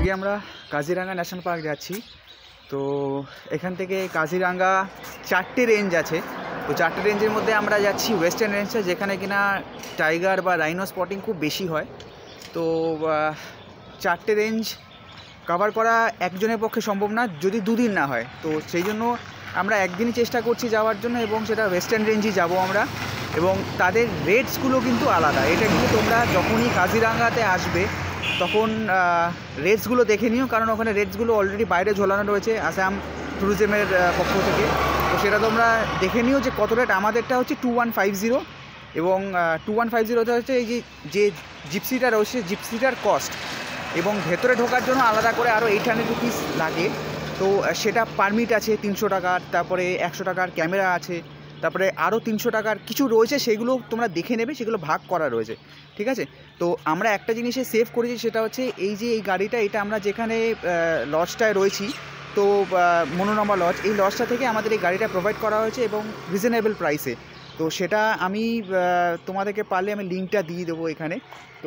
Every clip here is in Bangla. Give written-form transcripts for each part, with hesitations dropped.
আজকে আমরা কাজিরাঙ্গা ন্যাশনাল পার্ক যাচ্ছি। তো এখান থেকে কাজিরাঙ্গা 4টে রেঞ্জ আছে। তো 4টে রেঞ্জের মধ্যে আমরা যাচ্ছি ওয়েস্টার্ন রেঞ্জে, যেখানে কিনা টাইগার বা রাইনো স্পটিং খুব বেশি হয়। তো 4টে রেঞ্জ কভার করা একজনের পক্ষে সম্ভব না যদি দুদিন না হয়। তো সেই জন্য আমরা একদিনই চেষ্টা করছি যাওয়ার জন্য, এবং সেটা ওয়েস্টার্ন রেঞ্জই যাব আমরা। এবং তাদের রেটসগুলো কিন্তু আলাদা। এটা কিন্তু তোমরা যখনই কাজিরাঙ্গাতে আসবে তখন রেটসগুলো দেখে নিও, কারণ ওখানে রেটসগুলো অলরেডি বাইরে ঝোলানো রয়েছে আসাম ট্যুরিজমের পক্ষ থেকে। তো সেটা তোমরা দেখে নিও যে কত রেট। আমাদেরটা হচ্ছে 2150, এবং 2150 হচ্ছে এই যে জিপসিটা রয়েছে, জিপসিটার কস্ট, এবং ভেতরে ঢোকার জন্য আলাদা করে আরও 800 রুপিস লাগে। তো সেটা পারমিট আছে 300 টাকার, তারপরে 100 টাকার ক্যামেরা আছে, তারপরে আরও 300 টাকার কিছু রয়েছে, সেগুলো তোমরা দেখে নেবে, সেগুলো ভাগ করা রয়েছে, ঠিক আছে। তো আমরা একটা জিনিসে সেভ করেছি, সেটা হচ্ছে এই যে এই গাড়িটা, এটা আমরা যেখানে লজটায় রয়েছি, তো মনোরমা লজ, এই লজটা থেকে আমাদের এই গাড়িটা প্রোভাইড করা হয়েছে এবং রিজনেবল প্রাইসে। তো সেটা আমি তোমাদেরকে পারলে আমি লিঙ্কটা দিয়ে দেবো এখানে। তো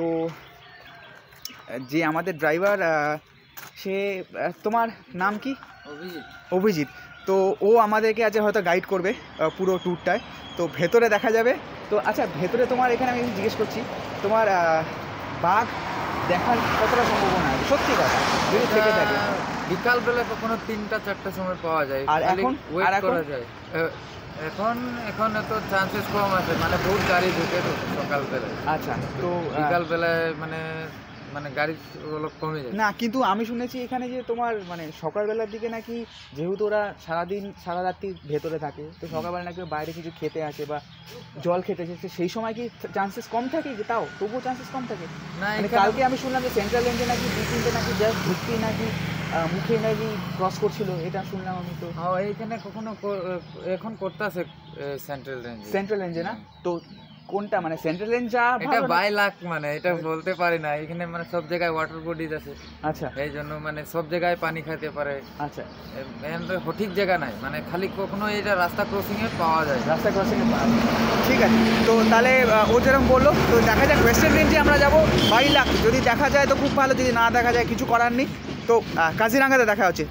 যে আমাদের ড্রাইভার, সে, তোমার নাম কি? অভিজিৎ। তো ও আমাদেরকে আজ হয়তো গাইড করবে পুরো ট্যুরটায়। তো ভেতরে দেখা যাবে। তো আচ্ছা, ভেতরে তোমার এখানে আমি জিজ্ঞেস করছি, তোমার বাঘ দেখার কতটা সম্ভাবনা আছে? সত্যি কথা যদি থেকে থাকে। বিকালবেলা কখনো 3টা-4টার সময় পাওয়া যায়, আর এখন ওয়েট করা যায়। এখন এত চান্সেস কম আছে, মানে বহুত গাড়ি ঢুকে তো সকালবেলা। আচ্ছা, তো বিকালবেলায় মানে গাড়ি কমে যায় না। কিন্তু আমি শুনেছি এখানে যে তোমার মানে সকালবেলার দিকে নাকি, যেহেতু ওরা সারাদিন সারা রাত্রি ভেতরে থাকে, তো সকালবেলা নাকি বাইরে কিছু খেতে আসে বা জল খেতে আসে, সেই সময় কি চান্সেস কম থাকে? তাও তবুও চান্সেস কম থাকে না? কালকে আমি শুনলাম যে সেন্ট্রাল রেঞ্জে নাকি 2-3টে নাকি জাস্ট ঢুকতেই নাকি মুখে নাকি ক্রস করছিল, এটা শুনলাম আমি। তো এইখানে কখনো এখন করতেছে সেন্ট্রাল রেঞ্জে না? তো কোনটা মানে সেন্ট্রাল রেঞ্জ যা এটা বাই লাখ, মানে এটা বলতে পারি না। এখানে মানে সব জায়গায় ওয়াটার বডিজ আছে। আচ্ছা, এই জন্য মানে সব জায়গায় পানি খেতে পারে। আচ্ছা, সঠিক জায়গা নাই, মানে খালি কখনো এটা রাস্তা ক্রসিং এ পাওয়া যায়, রাস্তা ক্রসিং এ পাওয়া যায়। ঠিক আছে, তো তাহলে ও যেরকম বললো, তো দেখা যাক ওয়েস্টার্ন রেঞ্জে আমরা যাবো 22 লাখ। যদি দেখা যায় তো খুব ভালো, যদি না দেখা যায় কিছু করার নেই। তো কাজিরাঙ্গাতে দেখা হচ্ছে।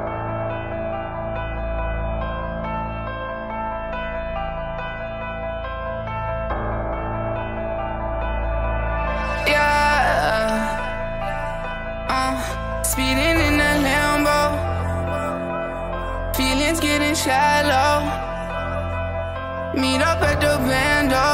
Speeding in a Lambo, feelings getting shallow. Meet up at the bando,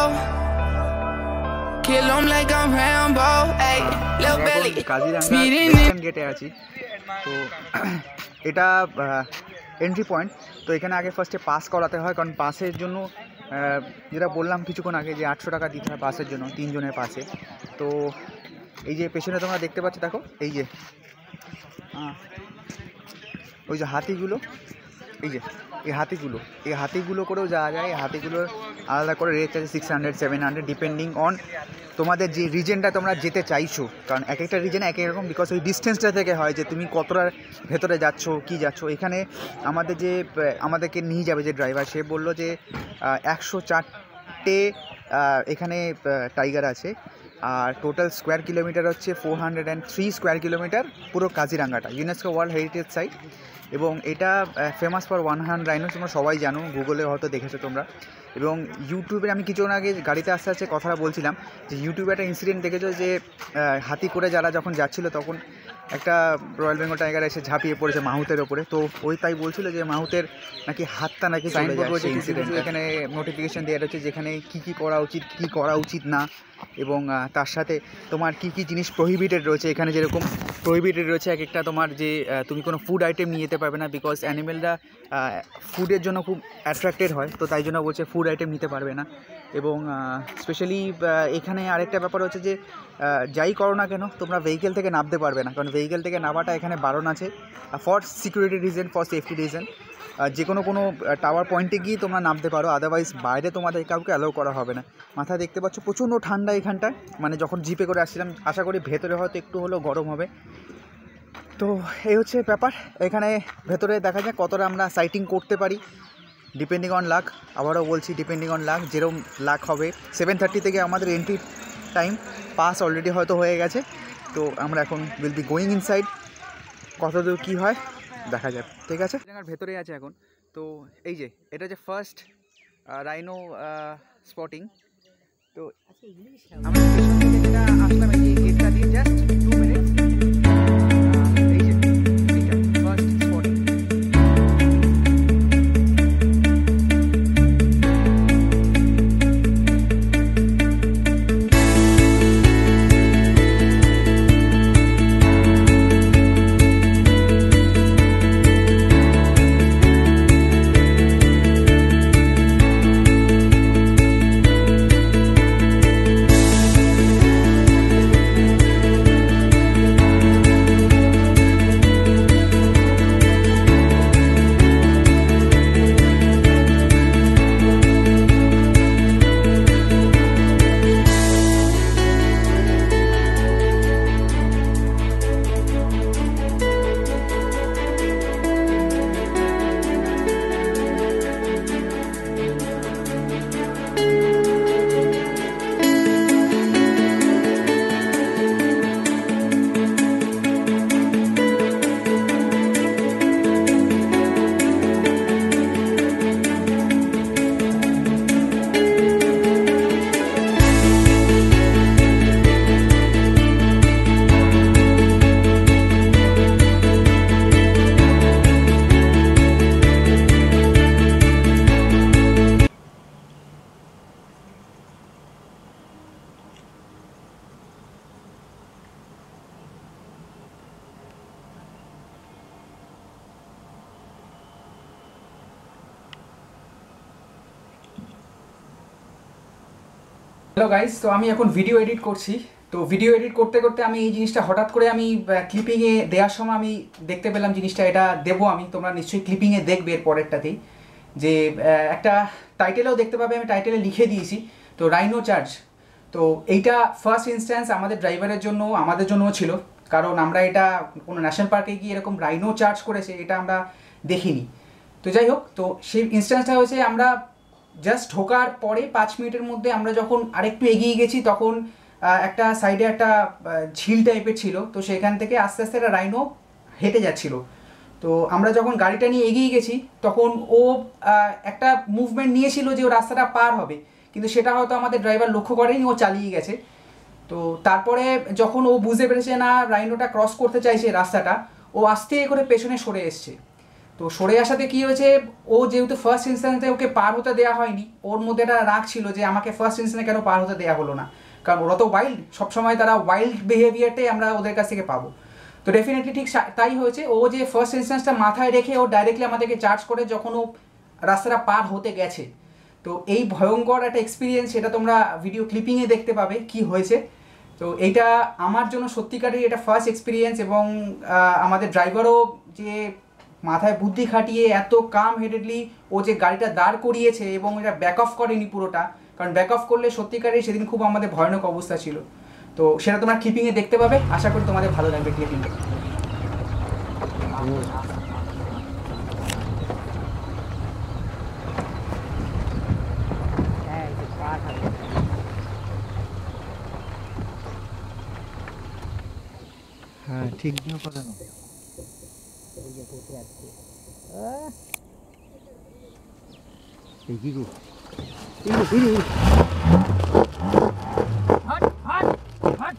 kill 'em like I'm Rambo. Ay, little belly. Kaziranga গেটে আছি। তো এটা এন্ট্রি পয়েন্ট। তো এখানে আগে ফার্স্টে পাস করাতে হয়, কারণ পাসের জন্য যেটা বললাম কিছুক্ষণ আগে যে 800 টাকা দিতে হয় পাসের জন্য, 3 জনের পাসে। তো এই যে পেছনে তোমরা দেখতে পাচ্ছ, দেখো এই যে ওই যে হাতিগুলো, এই যে এই হাতিগুলো করেও যাওয়া যায়। এই হাতিগুলোর আলাদা করে রেট আছে 600-700, ডিপেন্ডিং অন তোমাদের যে রিজনটা তোমরা যেতে চাইছো, কারণ এক একটা রিজনে এক এক রকম, বিকজ ওই ডিস্টেন্সটা থেকে হয় যে তুমি কতটা ভেতরে যাচ্ছ, কি যাচ্ছ। এখানে আমাদেরকে নিয়ে যাবে যে ড্রাইভার, সে বললো যে 104টে এখানে টাইগার আছে, আর টোটাল স্কোয়ার কিলোমিটার হচ্ছে 403 স্কোয়ার কিলোমিটার পুরো কাজিরাঙ্গাটা, ইউনেস্কো ওয়ার্ল্ড হেরিটেজ সাইট। এবং এটা famous for one horn rhino, তোমরা সবাই জানো, গুগলে হয়তো দেখেছো তোমরা। এবং ইউটিউবে আমি কিছুক্ষণ আগে গাড়িতে আস্তে আস্তে কথাটা বলছিলাম যে ইউটিউবে একটা ইনসিডেন্ট দেখেছো যে হাতি করে যারা যখন যাচ্ছিলো তখন একটা রয়্যাল বেঙ্গল টাইগার এসে ঝাঁপিয়ে পড়েছে মাহুতের ওপরে। তো ওই তাই বলছিল যে মাহুতের নাকি হাতটা নাকি সাইনবোর্ড রয়েছে, ইনসিডেন্ট এখানে নোটিফিকেশান দেওয়া রয়েছে যেখানে কী করা উচিত, কী করা উচিত না, এবং তার সাথে তোমার কী জিনিস প্রহিবিটেড রয়েছে। এখানে যেরকম প্রহিবিটেড রয়েছে এক একটা, তোমার যে তুমি কোনো ফুড আইটেম নিয়ে যেতে পারবে না, বিকজ অ্যানিমেলরা ফুডের জন্য খুব অ্যাট্রাক্টেড হয়, তো তাই জন্য বলছে ফুড আইটেম নিতে পারবে না। এবং স্পেশালি এখানে আরেকটা ব্যাপার হচ্ছে যে যাই করো না কেন তোমরা ভেহিকেল থেকে নামতে পারবে না, কারণ ভেহিকেল থেকে নামাটা এখানে বারণ আছে for security reason, for safety reason. যে কোনো টাওয়ার পয়েন্টে গিয়ে তোমরা নামতে পারো, আদারওয়াইজ বাইরে তোমাদের কাউকে অ্যালাউ করা হবে না। মাথায় দেখতে পাচ্ছ প্রচণ্ড ঠান্ডা এখানটায়, মানে যখন জিপে করে আসছিলাম, আশা করি ভেতরে হয়তো একটু হলেও গরম হবে। তো এই হচ্ছে ব্যাপার। এখানে ভেতরে দেখা যায় কতটা আমরা সাইটিং করতে পারি, ডিপেন্ডিং অন লাক। আবারও বলছি, ডিপেন্ডিং অন লাক, যেরকম লাক হবে। 7:30 থেকে আমাদের এন্ট্রি টাইম, পাস অলরেডি হয়তো হয়ে গেছে। তো আমরা এখন উইল বি গোয়িং ইনসাইড। কতদূর কী হয় দেখা যাক, ঠিক আছে। কাজিরাঙ্গার ভেতরে আছে এখন। তো এই যে এটা যে ফার্স্ট রাইনো স্পটিং। তো আমরা পেছন থেকে যেটা আসলাম এই যে গেটটা দিয়ে জাস্ট 2 মিনিট, এই যে এটা ফার্স্ট স্পটিং। হ্যালো গাইস, তো আমি এখন ভিডিও এডিট করছি। তো ভিডিও এডিট করতে করতে আমি এই জিনিসটা হঠাৎ করে আমি ক্লিপিংয়ে দেওয়ার সময় আমি দেখতে পেলাম জিনিসটা, এটা দেবো আমি, তোমরা নিশ্চয়ই ক্লিপিংয়ে দেখবে এর পরেরটাতেই, যে একটা টাইটেলেও দেখতে পাবে, আমি টাইটেলে লিখে দিয়েছি। তো রাইনো চার্জ, তো এইটা ফার্স্ট ইনস্ট্যান্স আমাদের ড্রাইভারের জন্য, আমাদের জন্যও ছিল, কারণ আমরা এটা কোনো ন্যাশনাল পার্কে গিয়ে এরকম রাইনো চার্জ করেছে এটা আমরা দেখিনি। তো যাই হোক, তো সেই ইনস্ট্যান্সটা হয়েছে আমরা জাস্ট ঢোকার পরে 5 মিনিটের মধ্যে আমরা যখন আরেকটু এগিয়ে গেছি তখন একটা সাইডে একটা ঝিল টাইপের ছিল, তো সেখান থেকে আস্তে আস্তে একটা রাইনো হেঁটে যাচ্ছিল। তো আমরা যখন গাড়িটা নিয়ে এগিয়ে গেছি তখন ও একটা মুভমেন্ট নিয়েছিল যে ও রাস্তাটা পার হবে, কিন্তু সেটা হয়তো আমাদের ড্রাইভার লক্ষ্য করেনি, ও চালিয়ে গেছে। তো তারপরে যখন ও বুঝতে পেরেছে না রাইনোটা ক্রস করতে চাইছে রাস্তাটা, ও আস্তে করে পেছনে সরে এসছে। তো সরে আসাতে কী হয়েছে, ও যেহেতু ফার্স্ট ইনস্ট্যান্সে ওকে পার হতে দেওয়া হয়নি, ওর মধ্যে একটা রাগ ছিল যে আমাকে ফার্স্ট ইনস্ট্যান্সে কেন পার হতে দেওয়া হলো না, কারণ ওরা তো ওয়াইল্ড, সবসময় তারা ওয়াইল্ড বিহেভিয়ারটাই আমরা ওদের কাছ থেকে পাবো। তো ডেফিনেটলি ঠিক তাই হয়েছে, ও যে ফার্স্ট ইনস্ট্যান্সটা মাথায় রেখে ও ডাইরেক্টলি আমাদেরকে চার্জ করে যখন ও রাস্তাটা পার হতে গেছে। তো এই ভয়ঙ্কর একটা এক্সপিরিয়েন্স, সেটা তোমরা ভিডিও ক্লিপিংয়ে দেখতে পাবে কি হয়েছে। তো এইটা আমার জন্য সত্যিকারের এটা ফার্স্ট এক্সপিরিয়েন্স, এবং আমাদের ড্রাইভারও যে মাথায় বুদ্ধি খাটিয়ে এত কাম হেডেডলি ও যে গাড়িটা দাঁড় করিয়েছে এবং এটা ব্যাক অফ করেনি পুরোটা, কারণ ব্যাক অফ করলে সত্যিকারের সেদিন খুব আমাদের ভয়ানক অবস্থা ছিল। তো সেটা তোমরা ক্লিপিংয়ে দেখতে পাবে, আশা করি তোমাদের ভালো লাগবে ক্লিপিংটা। হ্যাঁ ঠিক দিও কথা না, এই কি গো, হাট হাট হাট।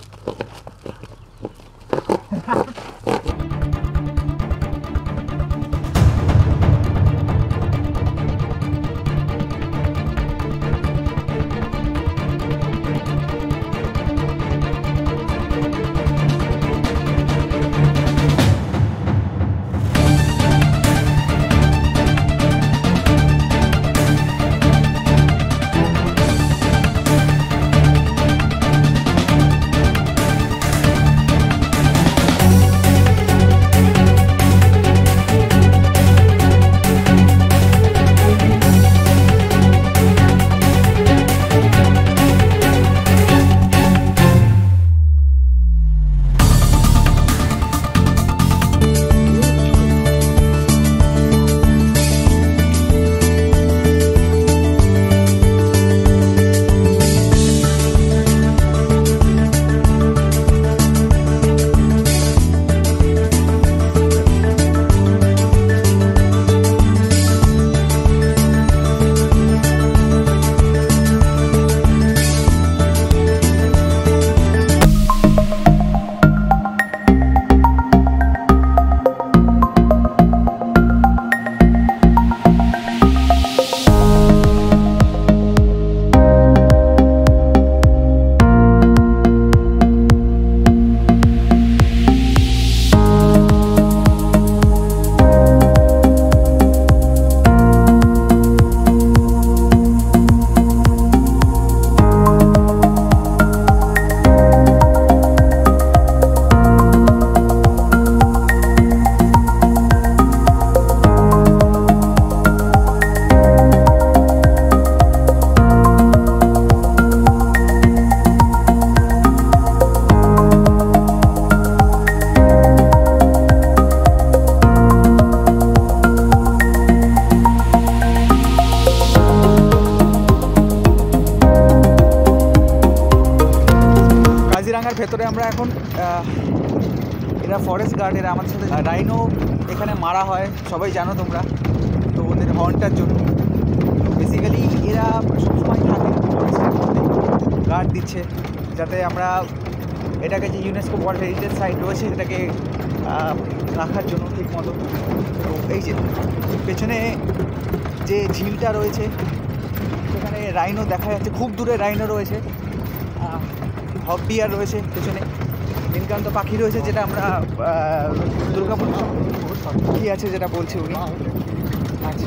এখন এরা ফরেস্ট গার্ড, এরা আমাদের সাথে রাইনো এখানে মারা হয় সবাই জানো তোমরা, তো ওদের হর্নটার জন্য বেসিক্যালি এরা সবসময় থাকে ফরেস্টের মধ্যে, গার্ড দিচ্ছে যাতে আমরা এটাকে যে ইউনেস্কো ওয়ার্ল্ড হেরিটেজ সাইট রয়েছে এটাকে রাখার জন্য ঠিক মতো। তো এই যে পেছনে যে ঝিলটা রয়েছে সেখানে রাইনো দেখা যাচ্ছে, খুব দূরে রাইনো রয়েছে, হক ডিয়ার রয়েছে পেছনে, নীলকান্ত পাখি রয়েছে যেটা আমরা দুর্গাপুর কী আছে যেটা বলছে উনি। আচ্ছা,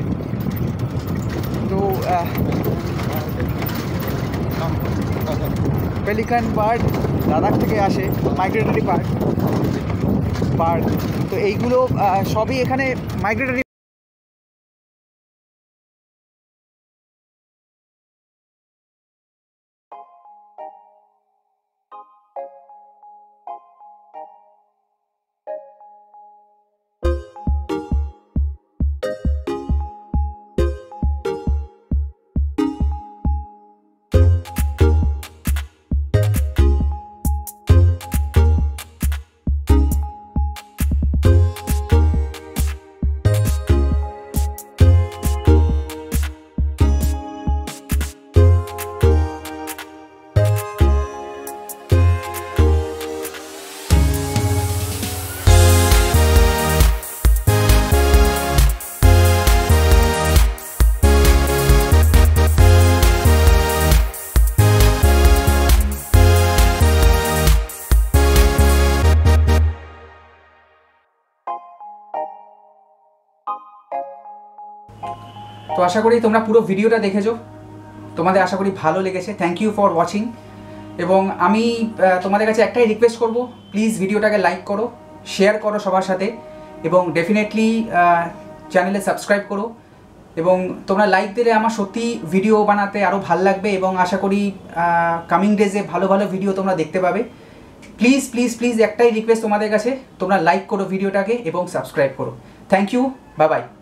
তো পেলিকান বার্ড লাদাখ থেকে আসে, মাইগ্রেটরি বার্ড, তো এইগুলো সবই এখানে মাইগ্রেটরি। তো আশা করি তোমরা পুরো ভিডিওটা দেখেছো, তোমাদের আশা করি ভালো লেগেছে। Thank you for watching. এবং আমি তোমাদের কাছে একটাই রিকোয়েস্ট করব, প্লিজ ভিডিওটাকে লাইক করো, শেয়ার করো সবার সাথে, এবং ডেফিনেটলি চ্যানেলে সাবস্ক্রাইব করো। এবং তোমরা লাইক দিলে আমার সত্যি ভিডিও বানাতে আরও ভালো লাগবে, এবং আশা করি কামিং ডেজে ভালো ভালো ভিডিও তোমরা দেখতে পাবে। প্লিজ প্লিজ প্লিজ একটাই রিকোয়েস্ট তোমাদের কাছে, তোমরা লাইক করো ভিডিওটাকে এবং সাবস্ক্রাইব করো। Thank you, bye by.